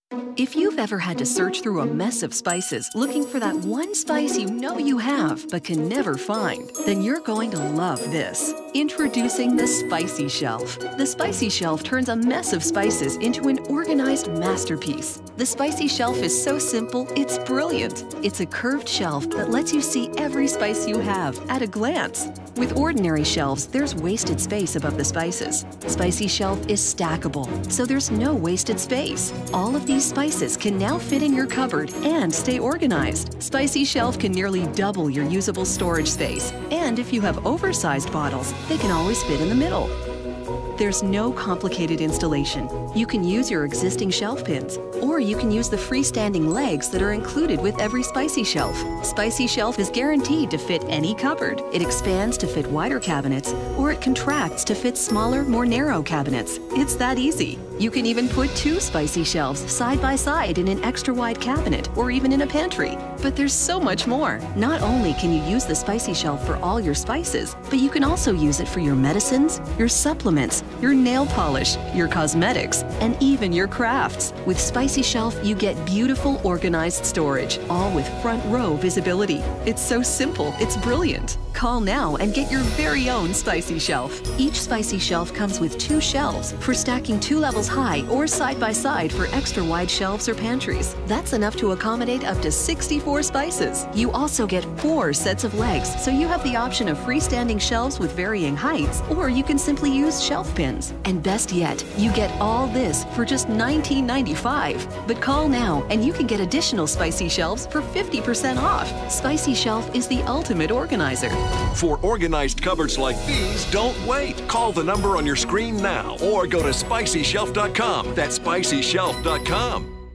If you've ever had to search through a mess of spices looking for that one spice you know you have but can never find, then you're going to love this. Introducing the Spicy Shelf. The Spicy Shelf turns a mess of spices into an organized masterpiece. The Spicy Shelf is so simple, it's brilliant. It's a curved shelf that lets you see every spice you have at a glance. With ordinary shelves, there's wasted space above the spices. Spicy Shelf is stackable, so there's no wasted space. All of these spices can now fit in your cupboard and stay organized. Spicy Shelf can nearly double your usable storage space. And if you have oversized bottles, they can always fit in the middle. There's no complicated installation. You can use your existing shelf pins, or you can use the freestanding legs that are included with every Spicy Shelf. Spicy Shelf is guaranteed to fit any cupboard. It expands to fit wider cabinets, or it contracts to fit smaller, more narrow cabinets. It's that easy. You can even put two Spicy Shelves side by side in an extra wide cabinet, or even in a pantry. But there's so much more. Not only can you use the Spicy Shelf for all your spices, but you can also use it for your medicines, your supplements, your nail polish, your cosmetics, and even your crafts. With Spicy Shelf, you get beautiful, organized storage, all with front row visibility. It's so simple, it's brilliant. Call now and get your very own Spicy Shelf. Each Spicy Shelf comes with two shelves for stacking 2 levels high or side by side for extra wide shelves or pantries. That's enough to accommodate up to 64 spices. You also get 4 sets of legs, so you have the option of freestanding shelves with varying heights, or you can simply use shelf pins. And best yet, you get all this for just $19.95. But call now and you can get additional Spicy Shelves for 50% off. Spicy Shelf is the ultimate organizer. For organized cupboards like these, don't wait. Call the number on your screen now or go to spicyshelf.com. That's spicyshelf.com.